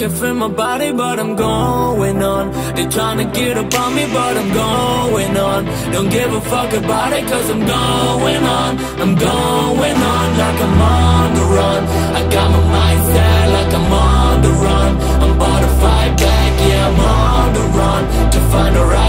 stiff in my body, but I'm going on. They tryna get up on me, but I'm going on. Don't give a fuck about it, cause I'm going on. I'm going on like I'm on the run. I got my mind set like I'm on the run. I'm about to fight back, yeah, I'm on the run. To find a right